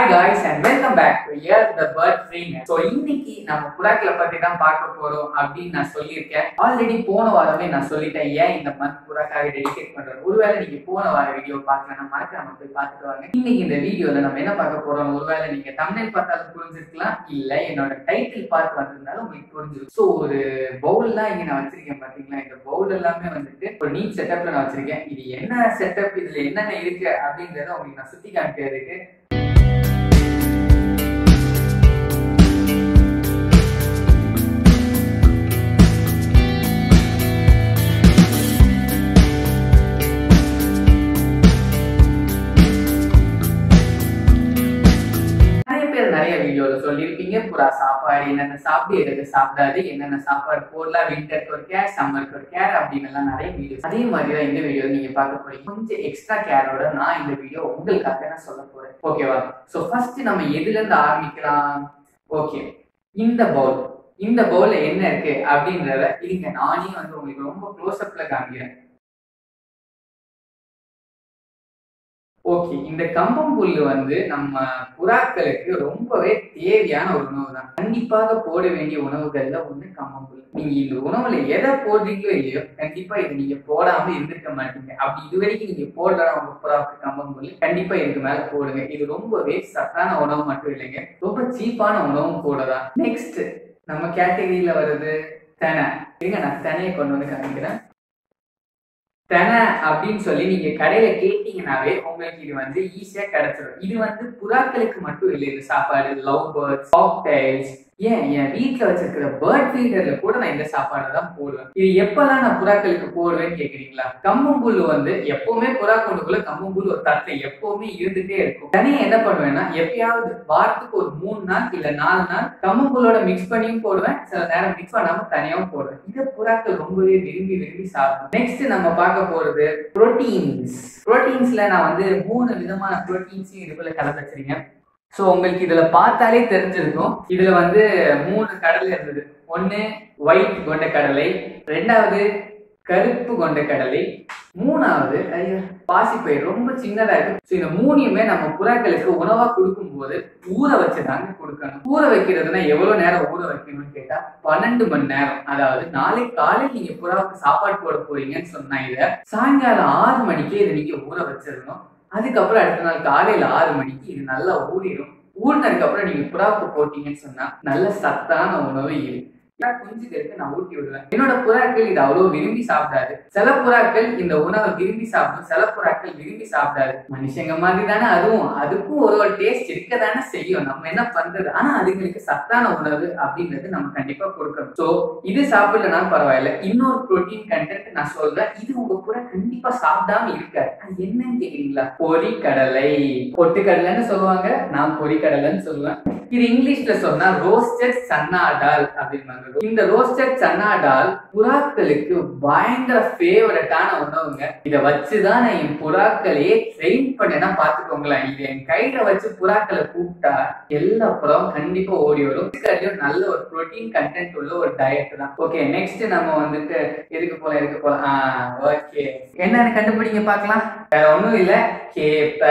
guys and welcome back to Here the Bird Trainer. So இன்னைக்கு நம்ம புறாக்களை பத்தி தான் பார்க்க போறோம் அப்படின்னு நான் சொல்லியிருக்கேன். ஆல்ரெடி போன வாரமே நான் சொல்லிட்டேன் ஏன் இந்த மந்த் புறாக்காக டெடிகேட் பண்றேன். ஒருவேளை நீங்க போன வார வீடியோ பார்க்கலன்னா மறக்காம போய் பார்த்துட்டு வாங்க. இன்னைக்கு இந்த வீடியோல நம்ம என்ன பார்க்க போறோம், ஒருவேளை நீங்க தம்ப்நெயில் பார்த்தாலும் புரிஞ்சிருக்கலாம், இல்ல என்னோட டைட்டில் பார்த்து வந்திருந்தாலும் உங்களுக்கு புரிஞ்சிருக்கும். ஸோ ஒரு பவுல்லாம் இங்க நான் வச்சிருக்கேன் பாத்தீங்களா, இந்த பவுல் எல்லாமே வந்துட்டு ஒரு நீட் செட்டப்ல நான் வச்சிருக்கேன். இது என்ன செட்டப், இதுல என்னென்ன இருக்கு அப்படின்றத உங்களுக்கு நான் சுத்தி காமிக்கிறதுக்கு நிறைய வீடியோல சொல்லியிருப்பீங்க. புறா சாப்பாடு என்னென்ன சாப்பிடு, எதுக்கு சாப்பிடாது, என்னென்ன சாப்பாடு போடலாம், விண்டருக்கு ஒரு கேர், சம்மருக்கு ஒரு கேர் அப்படின்னு எல்லாம் நிறைய வீடியோஸ். அதே மாதிரிதான் இந்த வீடியோ நீங்க பார்க்க போறீங்க. கொஞ்சம் எக்ஸ்ட்ரா கேரோட நான் இந்த வீடியோ உங்களுக்காக நான் சொல்ல போறேன். ஓகேவா? ஸோ ஃபர்ஸ்ட் நம்ம எதுல இருந்து ஆரம்பிக்கலாம்? ஓகே, இந்த பவுல்ல என்ன இருக்கு அப்படின்றத இருங்க நானே வந்து உங்களுக்கு ரொம்ப க்ளோஸ் அப்ல காமிக்கிறேன். ஓகே, இந்த கம்பம்புல்லு வந்து நம்ம புறாக்களுக்கு ரொம்பவே தேவையான ஒரு உணவு தான். கண்டிப்பாக போட வேண்டிய உணவுகள்ல ஒண்ணு கம்பம்புல்லு. நீங்க இந்த உணவுல எதை போடுறீங்களோ இல்லையோ, கண்டிப்பா இதை நீங்க போடாம இருந்திருக்க மாட்டீங்க. அப்படி இது வரைக்கும் நீங்க போடலாம் உங்க புறாவுக்கு கம்பம்புல்லு, கண்டிப்பா இதுக்கு மேல போடுங்க. இது ரொம்பவே சத்தான உணவு மட்டும் இல்லைங்க, ரொம்ப சீப்பான உணவும் போடலாம். நெக்ஸ்ட் நம்ம கேட்டகரியில வருது தெனை. இருங்க நான் தெனையை கொண்டு வந்து காமிக்கிறேன். தெனை அப்படின்னு சொல்லி நீங்க கடையில கேட்டீங்கன்னாவே உங்களுக்கு இது வந்து ஈஸியா கிடைச்சிடும். இது வந்து புறாக்களுக்கு மட்டும் இல்லை, இது சாப்பாடு லவ் பேர்ட்ஸ், காக்டைல்ஸ், ஏன் என் வீட்டுல வச்சிருக்கிற பேர்ட் ஃபீடர்ல கூட நான் இந்த சாப்பாடை தான் போடுவேன். இது எப்பதான் நான் புறாக்களுக்கு போடுவேன்னு கேக்குறீங்களா? கம்பம்புல்லு வந்து எப்பவுமே புறா கொண்டுக்குள்ள கம்பம்புல்லு ஒரு தட்டை எப்பவுமே இருந்துட்டே இருக்கும். தனியா என்ன பண்ணுவேன்னா, எப்பயாவது வாரத்துக்கு ஒரு 3 நாள் இல்ல 4 நாள் கம்பம்புல்லோட மிக்ஸ் பண்ணியும் போடுவேன், சில நேரம் மிக்ஸ் பண்ணாம தனியாவும் போடுவேன். இதை புறாக்கள் ரொம்பவே விரும்பி சாப்பிடும். நெக்ஸ்ட் நம்ம பார்க்க போறது புரோட்டீன்ஸ்ல நான் வந்து 3 விதமான புரோட்டீன்ஸையும் இதுக்குள்ள கலந்து வச்சிருக்கேன். ஸோ உங்களுக்கு இதுல பார்த்தாலே தெரிஞ்சிருக்கும். இதுல வந்து 3 கடலை இருந்தது. ஒன்னு ஒயிட் கொண்ட கடலை, 2வது கருப்பு கொண்ட கடலை, 3வது பாசிப்பயிர் ரொம்ப சின்னதா இருக்கு. ஸோ இந்த 3யுமே நம்ம புறாக்களுக்கு உணவா கொடுக்கும் போது ஊற வச்சுதாங்க கொடுக்கணும். ஊற வைக்கிறதுனா எவ்வளவு நேரம் ஊற வைக்கணும்னு கேட்டா 12 மணி நேரம். அதாவது நாளைக்கு காலையில் நீங்க புறாவுக்கு சாப்பாடு போட போறீங்கன்னு சொன்னா இத சாயங்காலம் 6 மணிக்கே இதை நீங்க ஊற வச்சிடணும். அதுக்கப்புறம் அடுத்த நாள் காலையில 6 மணிக்கு இது நல்லா ஊறிடும். ஊறினதுக்கு அப்புறம் நீங்க புறாவுக்கு போட்டீங்கன்னு சொன்னா நல்ல சத்தான உணவு இது. குஞ்சுகளுக்கு நான் ஊட்டி விடுவேன். என்னோட புறாக்கள் இது அவ்வளவு விரும்பி சாப்பிடாது. சில புறாக்கள் இந்த உணவை விரும்பி சாப்பிடும், சில புறாக்கள் விரும்பி சாப்பிடாது. மனுஷங்க மாதிரி தானே அதுக்கும் ஒரு டேஸ்ட் இருக்கதானே செய்யும். நம்ம என்ன பண்றது? ஆனா அதுங்களுக்கு சத்தான உணவு அப்படின்றது நம்ம கண்டிப்பா கொடுக்கணும். சோ இது சாப்பிடலன்னா பரவாயில்ல, இன்னொரு புரோட்டீன் கண்டென்ட் நான் சொல்றேன். இது உங்க புறா கண்டிப்பா சாப்பிடாம இருக்காது. அது என்னன்னு கேக்குறீங்களா? பொரிக்கடலை, பொட்டுக்கடலைன்னு சொல்லுவாங்க, நான் பொரிக்கடலைன்னு சொல்லுவேன். இது இங்கிலீஷ்ல சொன்னா ரோஸ்டட் சன்னா டால் அப்படின்பாங்க. இந்த ரோஸ்டட் சன்னா டால் புறாக்களுக்கு பயங்கர ஃபேவரட்டான உணவுங்க. இதை வச்சுதான் நான் என் புறாக்களையே ட்ரெயின் பண்ணேன்னா பாத்துக்கோங்களேன். இது என் கையில வச்சு புறாக்களை கூப்பிட்டா எல்லா புறாவும் கண்டிப்பா ஓடி வரும். நல்ல ஒரு புரோட்டீன் கண்டென்ட் உள்ள ஒரு டயட் தான். ஓகே, நெக்ஸ்ட் நம்ம வந்துட்டு எதுக்கு போலாம். ஓகே, என்னன்னு கண்டுபிடிங்க பார்க்கலாம். வேற ஒண்ணும் இல்ல, கேப்ப.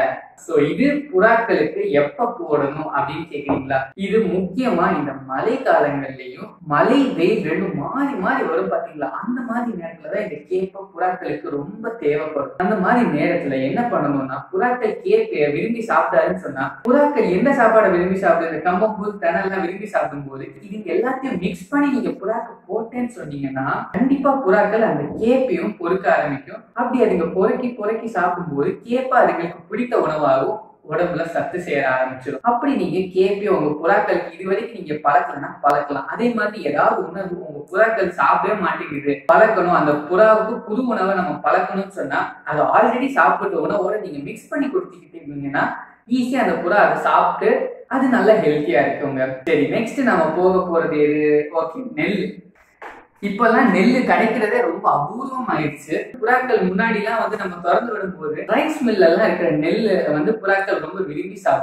சோ இது புறாக்களுக்கு எப்ப போடணும் அப்படின்னு கேக்குறீங்களா? இது முக்கியமா இந்த மழை காலங்கள்லயும் மழை வெயில் ரெண்டும் மாறி வரும் பாத்தீங்களா, அந்த மாதிரி நேரத்துலதான் இந்த கேப்ப புறாக்களுக்கு ரொம்ப தேவைப்படும். அந்த மாதிரி நேரத்துல என்ன பண்ணணும்னா, புறாக்கள் கேப்ப விரும்பி சாப்பிடாதுன்னு சொன்னா, புறாக்கள் எந்த சாப்பாடை விரும்பி சாப்பிடுது, இந்த கம்பம்புல் தெனெல்லாம் விரும்பி சாப்பிடும் போது இது எல்லாத்தையும் மிக்ஸ் பண்ணி நீங்க புறாக்கு போட்டேன்னு சொன்னீங்கன்னா கண்டிப்பா புறாக்கள் அந்த கேப்பையும் பொறுக்க ஆரம்பிக்கும். அப்படி அதுங்க பொறுக்கி சாப்பிடும் போது கேப்பா அதுங்களுக்கு பிடித்த உணவாகும், உடம்புல சத்து சேர ஆரம்பிச்சிடும். அப்படி நீங்க கேப்பையும் உங்க புறாக்களுக்கு இது வரைக்கும் நீங்க பழக்கலாம். அதே மாதிரி ஏதாவது உணவு உங்க புறாக்கள் சாப்பிடவே மாட்டேங்குது, பழக்கணும். அந்த புறாவுக்கு புது உணவை நம்ம பழக்கணும்னு சொன்னா அது ஆல்ரெடி சாப்பிட்ட உணவோட நீங்க மிக்ஸ் பண்ணி கொடுத்துக்கிட்டு இருந்தீங்கன்னா ஈஸியா அந்த புறா அதை சாப்பிட்டு அது நல்ல ஹெல்த்தியா இருக்குங்க. சரி, நெக்ஸ்ட் நம்ம போக போறது எது? ஓகே, நெல். இப்பெல்லாம் நெல்லு கிடைக்கிறதே ரொம்ப அபூர்வம் ஆயிடுச்சு. புறாக்கள் முன்னாடி எல்லாம் வந்து நம்ம திறந்து விடும் போது ரைஸ் மில்ல எல்லாம் இருக்கிற நெல்லு வந்து புறாக்கள் ரொம்ப விரும்பி சாப்பிடும்.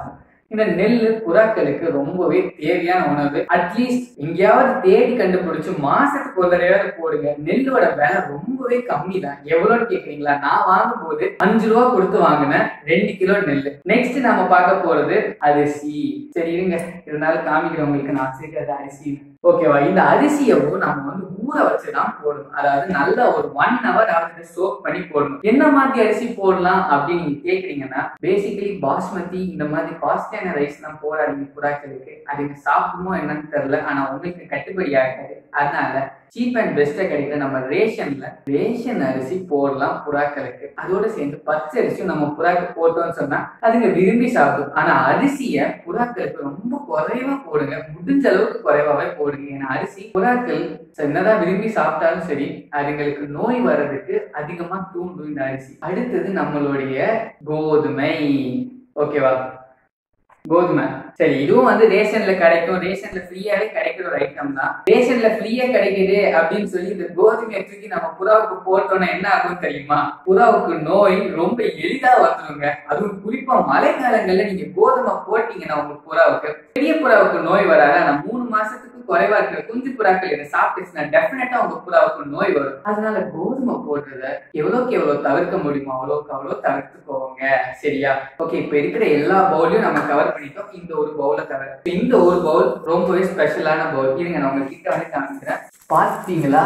இந்த நெல் புறாக்களுக்கு ரொம்பவே தேவையான உணவு. அட்லீஸ்ட் எங்கேயாவது தேடி கண்டுபிடிச்சு மாசத்துக்கு ஒரு தடவையாவது போடுங்க. நெல்லோட விலை ரொம்பவே கம்மி தான். எவ்வளோன்னு கேக்குறீங்களா? நான் வாங்கும் போது 5 ரூபா கொடுத்து வாங்கினேன் 2 கிலோ நெல். நெக்ஸ்ட் நம்ம பார்க்க போறது அரிசி. சரி இருங்க, இருந்தாலும் காமிக்கிறவங்களுக்கு நான் சேர்க்கிறது அரிசி. ஓகேவா? இந்த அரிசியவும் நம்ம ஊற வச்சுதான் போடணும். அதாவது நல்ல ஒரு 1 hour ஆகுது சோக் பண்ணி போடணும். என்ன மாதிரி அரிசி போடலாம் அப்படின்னு நீங்க கேக்குறீங்கன்னா, பேசிக்கலி பாஸ்மதி இந்த மாதிரி காஸ்ட்லியான ரைஸ் தான் போடாதீங்க புறாக்களுக்கு. அதுங்க சாப்பிடுமோ என்னன்னு தெரியல, ஆனா உங்களுக்கு கட்டுப்படி ஆகாது. அதனால சீப் அண்ட் பெஸ்டா கிடைக்கிற நம்ம ரேஷன் அரிசி போடலாம் புறாக்களுக்கு. அதோட சேர்ந்து பச்சை அரிசியும் நம்ம புறாக்கு போட்டோம்னு சொன்னா அதுங்க விரும்பி சாப்பிடும். ஆனா அரிசிய புறாக்களுக்கு ரொம்ப குறைவா போடுங்க, முடிஞ்ச அளவுக்கு குறைவாவே போடுங்க. ஏன்னா அரிசி புறாக்கள் என்னதான் விரும்பி சாப்பிட்டாலும் சரி, அதுங்களுக்கு நோய் வர்றதுக்கு அதிகமா தூண்டும் இந்த அரிசி. அடுத்தது நம்மளுடைய கோதுமை. ஓகேவா? கோதுமை. சரி, இதுவும் ரேஷன்ல கிடைக்கும், ரேஷன்ல ஃப்ரீயாவே கிடைக்கிற ஒரு ஐட்டம் தான். ரேஷன்ல ஃப்ரீயா கிடைக்குது அப்படின்னு சொல்லி இந்த கோதுமையை தூக்கி நம்ம புறாவுக்கு போட்டோம்னா என்ன ஆகும் தெரியுமா? புறாவுக்கு நோய் ரொம்ப எளிதா வந்துருங்க. அதுவும் குறிப்பா மழை காலங்கள்ல நீங்க கோதுமை போட்டீங்கன்னா உங்க புறாவுக்கு, பெரிய புறாவுக்கு நோய் வராது. ஆனா 3 மாசத்துக்கு குறைவா இருக்கிற குஞ்சு புறாக்கள் இதை சாப்பிட்டுச்சுன்னா டெஃபினட்டா உங்க புறாவுக்கு நோய் வரும். அதனால கோதுமை போடுறத எவ்வளவுக்கு எவ்வளவு தவிர்க்க முடியுமோ அவ்வளவுக்கு அவ்வளவு தவிர்த்துக்கோங்க. சரியா? ஓகே, இப்ப இருக்கிற எல்லா பவுலையும் நம்ம கவர் பண்ணிட்டோம். இந்த ஒரு பவுல தவிர இந்த ஒரு பவுல் ரொம்பவே ஸ்பெஷலான பவுல். இருங்க நான் உங்ககிட்ட காமிக்கிறேன். பாத்தீங்களா?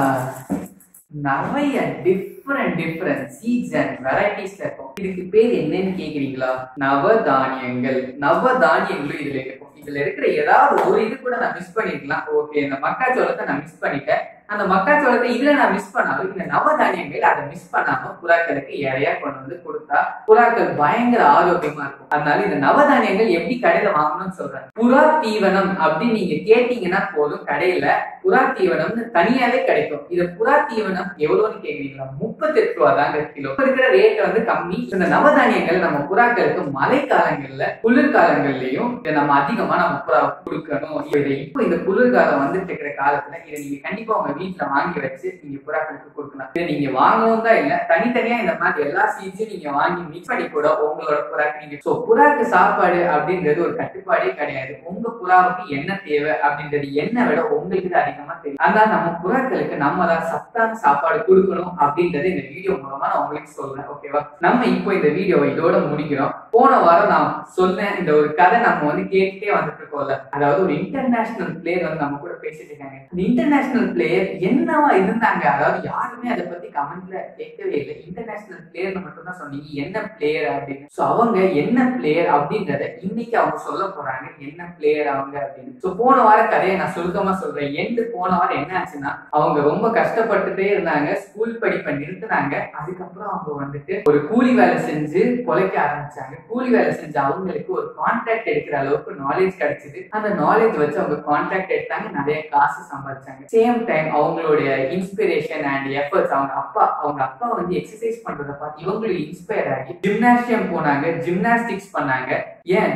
நிறைய டிஃபரண்ட் சீட்ஸ் அண்ட் வெரைட்டிஸ்ல இருக்கும். இதுக்கு பேர் என்னன்னு கேக்குறீங்களா? நவதானியங்கள். நவதானியங்களும் இதுல இருக்கும். இதுல இருக்கிற ஏதாவது ஒரு இது கூட நான் மிஸ் பண்ணிருக்கலாம். ஓகே, இந்த மக்காச்சோளத்தை நான் மிஸ் பண்ணிட்டேன். அந்த மக்காச்சோளத்தை இதுல நான் மிஸ் பண்ணாலும் இந்த நவதானியங்கள் அதை மிஸ் பண்ணாம புறாக்களுக்கு இறையா கொண்டு கொடுத்தா புறாக்கள் பயங்கர ஆரோக்கியமா இருக்கும். அதனால இந்த நவதானியங்கள் எப்படி கடையில வாங்கணும்னு சொல்றேன். புறா தீவனம் அப்படின்னு நீங்க கேட்டீங்கன்னா போதும், கடையில புறா தீவனம்னு தனியாவே கிடைக்கும். இது புறா தீவனம் எவ்வளவுன்னு கேக்குறீங்களா? 38 ரூபா தாங்க கிலோ. இருக்கிற ரேட் கம்மி. இந்த நவதானியங்கள் நம்ம புறாக்களுக்கு மழை காலங்கள்ல குளிர்காலங்கள்லயும் இதை நம்ம அதிகமா நம்ம புறாவுக்கு கொடுக்கணும். இப்போ இந்த குளிர்காலம் வந்துட்டு இருக்கிற காலத்துல இதை நீங்க கண்டிப்பா உங்க வீட்டுல வாங்கி வச்சு நீங்க புறாக்களுக்கு கொடுக்கலாம். இதை நீங்க வாங்கவும் தான் இல்ல, தனித்தனியா இந்த மாதிரி எல்லா சீட்ஸையும் நீங்க வாங்கி மிக்ஸ் பண்ணி கூட உங்களோட புறாக்கு நீங்க புறாக்கு சாப்பாடு அப்படின்றது ஒரு கட்டுப்பாடே கிடையாது. உங்க புறாவுக்கு என்ன தேவை அப்படின்றது என்ன விட உங்களுக்கு தான் அதிகமா தெரியும். அதனால நம்ம புறாக்களுக்கு நம்ம தான் சத்தான சாப்பாடு கொடுக்கணும் அப்படின்றது இந்த வீடியோ மூலமா நான் உங்களுக்கு சொல்றேன். ஓகேவா? நம்ம இப்போ இந்த வீடியோவை இதோட முடிக்கிறோம். போன வாரம் நான் சொன்னேன் இந்த ஒரு கதை நம்ம கேட்டுட்டே வந்துட்டு இருக்கோம்ல. அதாவது ஒரு இன்டர்நேஷனல் பிளேயர் நம்ம கூட பேசிட்டு இருக்காங்க. இந்த இன்டர்நேஷனல் பிளேயர் என்னவா இருந்தாங்க? அதாவது யாருமே அதை பத்தி கமெண்ட்ல கேட்கவே இல்லை. இன்டர்நேஷனல் பிளேயர் மட்டும் தான் சொன்னீங்க, என்ன பிளேயர் அப்படின்னு. சோ அவங்க என்ன பிளேயர் அப்படின்றத இன்னைக்கு அவங்க சொல்ல போறாங்க, என்ன பிளேயர் அவங்க அப்படின்னு. சோ போன வார கதையை நான் சுருக்கமா சொல்றேன். போன வாரம் என்ன ஆச்சுன்னா, அவங்க ரொம்ப கஷ்டப்பட்டுட்டே இருந்தாங்க. ஸ்கூல் படிப்பை நிறுத்தினாங்க. அதுக்கப்புறம் அவங்க ஒரு கூலி வேலை செஞ்சு பொழைக்க ஆரம்பிச்சாங்க. கூலி வேலை செஞ்சு அவங்களுக்கு ஒரு கான்ட்ராக்ட் எடுக்கிற அளவுக்கு நாலேஜ் கிடைச்சது. அந்த நாலேஜ் வச்சு அவங்க கான்ட்ராக்ட் எடுத்தாங்க, நிறைய காசு சம்பாதிச்சாங்க. சேம் டைம் அவங்களுடைய இன்ஸ்பிரேஷன் அண்ட் எஃபர்ட்ஸ், அவங்க அப்பா எக்ஸசைஸ் பண்றதை பார்த்து இவங்களுக்கு இன்ஸ்பயர் ஆகி ஜிம்னாஸ்டியம் போனாங்க, ஜிம்னாஸ்டிக்ஸ் பண்ணாங்க. ஏன்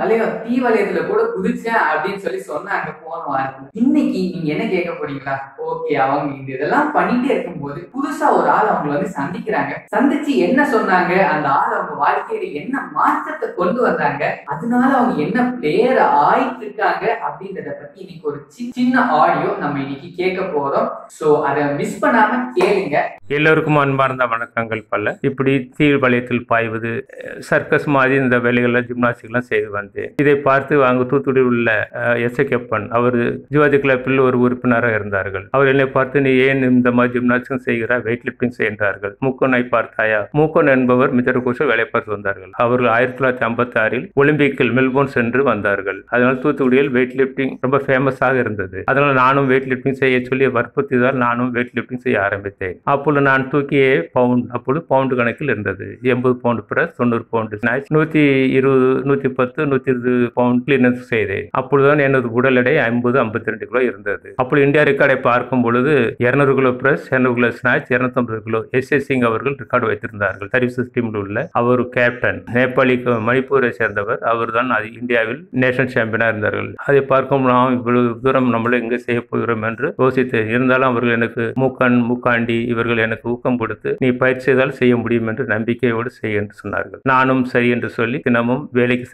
தீ வலயத்துல கூட குதிச்சேன் அப்படின்னு சொல்லி சொன்னாங்க போன வாரத்துல. இன்னைக்கு நீங்க என்ன கேட்க போறீங்களா? ஓகே, அவங்க இதெல்லாம் பண்ணிட்டே இருக்கும்போது புதுசா ஒரு ஆள் அவங்க சந்திக்கிறாங்க. சந்திச்சு என்ன சொன்னாங்க, அந்த ஆள் அவங்க வாழ்க்கையில என்ன மாற்றத்தை கொண்டு வந்தாங்க, அதனால அவங்க என்ன பிளேயர் ஆயிட்டு இருக்காங்க அப்படின்றத பத்தி இன்னைக்கு ஒரு சின்ன ஆடியோ நம்ம இன்னைக்கு கேட்க போறோம். சோ அதை மிஸ் பண்ணாம கேளுங்க. எல்லோருக்கும் அன்பார்ந்த வணக்கங்கள். பல இப்படி தீ வலயத்தில் பாய்வது, சர்க்கஸ் மாதிரி இந்த வேலைகள்லாம் ஜிம்னாஸ்டிக்லாம் செய்து வந்தேன். இதை பார்த்து அங்கு தூத்துக்குடியில் உள்ள எஸ்ஏகேப்பன், அவர் ஜிவாஜி கிளப்பில் ஒரு உறுப்பினராக இருந்தார்கள். அவர் என்னை பார்த்து, நீ ஏன் இந்த மாதிரி ஜிம்னாஸ்டிக் செய்கிறார், வெயிட் லிப்டிங் செய்கிறார்கள், மூக்கனை பார்த்தாயா? மூக்கன் என்பவர் மிதர் கோஷம் வேலை பார்த்து வந்தார்கள். அவர்கள் 1956 ஒலிம்பிக்கில் மெல்போர்ன் சென்று வந்தார்கள். அதனால் தூத்துக்குடியில் வெயிட் லிப்டிங் ரொம்ப ஃபேமஸாக இருந்தது. அதனால் நானும் வெயிட் லிப்டிங் செய்ய சொல்லி வற்புறுத்தியதால் நானும் வெயிட் லிப்டிங் செய்ய ஆரம்பித்தேன். அப்பொழுது நான் தூக்கிய பவுண்ட் அப்பொழுது பவுண்டு கணக்கில் இருந்தது. 80 pound press, 90 pound snatch, 120, 110, 120 pound cleans செய்தேன். அப்பொழுதுதான் எனது உடல் எடை 52 கிலோ இருந்தது. அப்பொழுது இந்தியா ரெக்கார்டை பார்க்கும் பொழுது 200 kilo press, 200 kilo snatch, 250 kilo S Singh அவர்கள் ரெக்கார்டு வைத்திருந்தார்கள். சர்வீசஸ் டீமில் உள்ள அவர் கேப்டன், நேபாளி மணிப்பூரை சேர்ந்தவர். அவர் தான் இந்தியாவில் நேஷனல் சாம்பியனா இருந்தார்கள். அதை பார்க்கும் நாம் இவ்வளவு தூரம் நம்மளும் எங்கே செய்ய போகிறோம் என்று யோசித்தேன். இருந்தாலும் அவர்கள் எனக்கு மூக்காண்டி இவர்கள் எனக்கு ஊக்கம் கொடுத்து, நீ பயிற்சி செய்தால் செய்ய முடியும் என்று நம்பிக்கையோடு செய்ய என்று சொன்னார்கள். நானும் சரி என்று சொல்லி தினமும் வேலைக்கு சென்று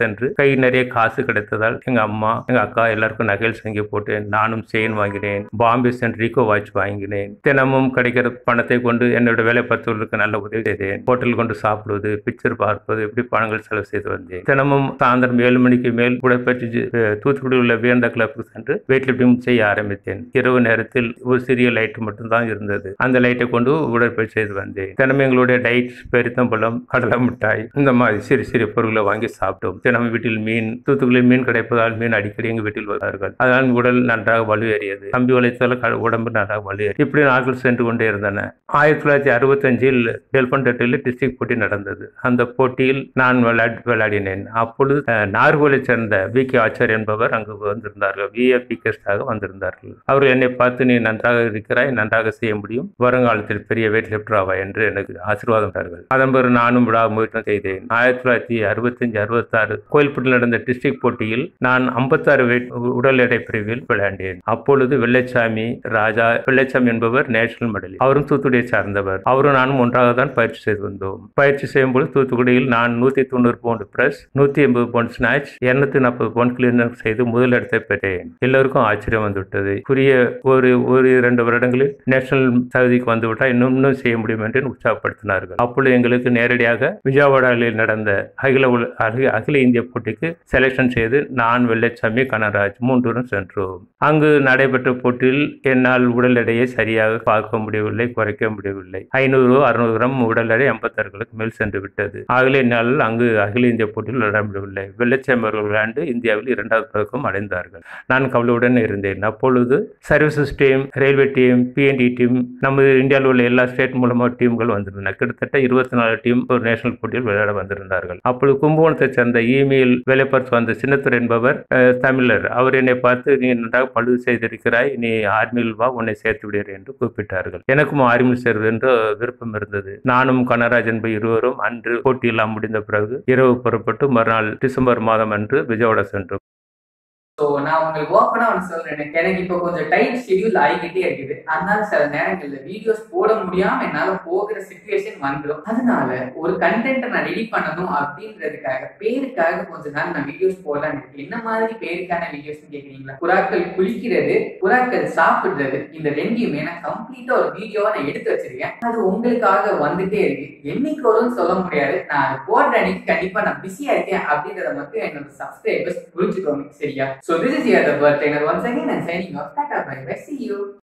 கை நிறைய காசு கிடைத்ததால் எங்க அம்மா எங்க அக்கா எல்லாருக்கும் நகைகள் வாங்கி போட்டேன். நானும் செயின் வாங்கினேன். பாம்பே சென்ட் ரீகோ வாட்ச் வாங்கினேன். தினமும் கிடைக்கிற பணத்தை கொண்டு என்னோட வேலை பார்த்தவர்களுக்கு நல்ல உதவி செய்தேன். ஹோட்டல் கொண்டு சாப்பிடுவது, பிக்சர் பார்ப்பது, இப்படி பணங்கள் செலவு செய்து வந்தேன். தினமும் சாயந்தரம் 7 மணிக்கு மேல் உடற்பயிற்சி தூத்துக்குடி உள்ள வேந்த கிளப்புக்கு சென்று வெயிட் லிப்டிங் செய்ய ஆரம்பித்தேன். இரவு நேரத்தில் ஒரு சிறிய லைட் மட்டும்தான் இருந்தது. அந்த லைட்டை கொண்டு உடற்பயிற்சி செய்து வந்தேன். தினமும் எங்களுடைய டைட் பெருத்தம்பழம், கடலை மிட்டாய், இந்த மாதிரி சிறு சிறு பொருட்களை வாங்கி சாப்பிட்டோம். தினமும் வீட்டில் மீன், தூத்துக்குடியில் மீன் கிடைப்பதால் மீன் அடிக்கடி எங்கள் வீட்டில் வருவார்கள். அதனால் உடல் நன்றாக வலுவேறியது. கம்பி வளைத்தால் உடம்பு நன்றாக வலுவேறி இப்படி நாட்கள் சென்று கொண்டே இருந்தன. 1965 டெல்பன்டட்டில் டிஸ்ட்ரிக்ட் போட்டி நடந்தது. அந்த போட்டியில் நான் விளையாடினேன். அப்பொழுது நார்கோலை சேர்ந்த வி.கே. ஆச்சார் என்பவர் அங்கு வந்திருந்தார்கள். விஐபி கெஸ்டாக வந்திருந்தார்கள். அவர்கள் என்னை பார்த்து, நீ நன்றாக இருக்கிறாய், நன்றாக செய்ய முடியும், வருங்காலத்தில் பெரிய வெயிட் லிப்டர் ஆவாய் என்று எனக்கு ஆசீர்வாதம் தந்தார்கள். அதன் பிறகு நானும் விழா முயற்சி செய்தேன். 1965-66 கோயில்பட்டில் நடந்த டிஸ்ட்ரிக்ட் போட்டியில் நான் 56 வெயிட் உடல் எடை பிரிவில் விளையாண்டேன். அப்பொழுது வெள்ளைச்சாமி என்பவர் நேஷனல் மெடலிஸ்ட். அவரும் தூத்துக்குடியை சார்ந்தவர். அவரும் நானும் ஒன்றாக தான் பயிற்சி செய்து வந்தோம். பயிற்சி செய்யும்போது தூத்துக்குடியில் நான் 190 pound press, 180 pound snatch, 240 pound cleaner செய்து முதலிடத்தை பெற்றேன். எல்லோருக்கும் ஆச்சரியம் வந்துவிட்டது. புரிய ஒரு 2 வருடங்களில் நேஷனல் தகுதிக்கு வந்துவிட்டால் இன்னும் செய்ய முடியும் என்று உற்சாகப்படுத்தினார்கள். அப்பொழுது எங்களுக்கு நேரடியாக விஜயவாடாவில் நடந்த அகில இந்திய போட்டிக்கு செலக்ஷன் செய்து நான், வெள்ளைச்சாமி, கனராஜ் 3 சென்றோம். அங்கு நடைபெற்ற போட்டியில் என்னால் உடல் எடையை சரியாக பார்க்க முடியவில்லை, குறைக்க முடியவில்லை. 500-600 கிராம் உடல் எடை 86 மேல் சென்று விட்டது. ஆகவே என்னால் அங்கு அகில இந்திய போட்டியில் விளையாட முடியவில்லை. வெள்ளைச்சாமி அவர்கள் விளையாண்டு இந்தியாவில் 2வது பதக்கம் அடைந்தார்கள். நான் கவலையுடன் இருந்தேன். அப்பொழுது services team, railway team, PNT team, நமது இந்தியாவில் உள்ள எல்லா ஸ்டேட் மூலமாக டீம்கள் வந்திருந்தன. கிட்டத்தட்ட 24 டீம் ஒரு நேஷனல் போட்டியில் விளையாட வந்திருந்தார்கள். அப்பொழுது கும்பகோணத்தை சேர்ந்த இமெயில் வேலைப்பர்ஸ் வந்த சின்னத்துறை என்பவர் தமிழர். அவர் என்னை பார்த்து, நீ நன்றாக பழுது செய்திருக்கிறாய், நீ ஆர்மியில் வா, உன்னை சேர்த்து விடுகிறேன் என்று கூப்பிட்டார்கள். எனக்கும் ஆர்மியில் சேர்வது என்று விருப்பம் இருந்தது. நானும் கனராஜ் என்பது இருவரும் அன்று போட்டியெல்லாம் முடிந்த பிறகு இரவு புறப்பட்டு மறுநாள் டிசம்பர் மாதம் அன்று விஜயவாடா சென்றோம். ஸோ நான் உங்களுக்கு ஓப்பனாக ஒன்று சொல்றேன். எனக்கு இப்போ கொஞ்சம் டைட் ஷெடியூல் ஆகிக்கிட்டே இருக்குது. அதனால சில நேரங்களில் வீடியோஸ் போட முடியாம என்னால் போகிற சிச்சுவேஷன் வந்துடும். அதனால ஒரு கண்டென்ட்டை நான் ரெடி பண்ணணும் அப்படின்றதுக்காக பேருக்காக கொஞ்ச நாள் நான் வீடியோஸ் போடலான்னு இருக்கு. என்ன மாதிரி பேருக்கான வீடியோஸ் கேட்குறீங்களா? புறாக்கள் குளிக்கிறது, புறாக்கள் சாப்பிடுறது, இந்த 2யுமே நான் கம்ப்ளீட்டா ஒரு வீடியோவா நான் எடுத்து வச்சிருக்கேன். அது உங்களுக்காக வந்துட்டே இருக்கு. என்னைக்கு வரும்னு சொல்ல முடியாது. நான் அது போடுற அன்னைக்கு கண்டிப்பா நான் பிஸியா இருக்கேன் அப்படின்றத மட்டும் என்னோட சப்ஸ்கிரைபர்ஸ் புரிஞ்சுக்கோங்க, சரியா? So this is here the bird trainer once again and signing off. Tata, bye bye, see you.